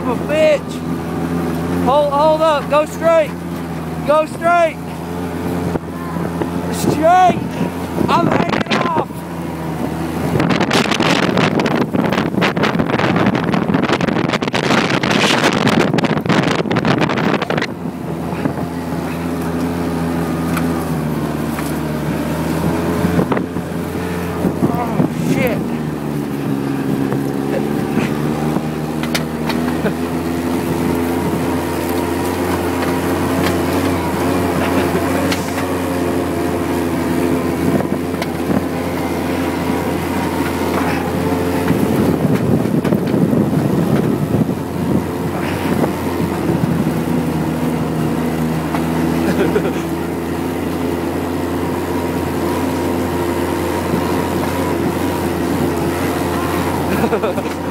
of a bitch. Hold up. Go straight. Go straight. Straight. I'm hanging off. Oh, shit. Ha ha ha.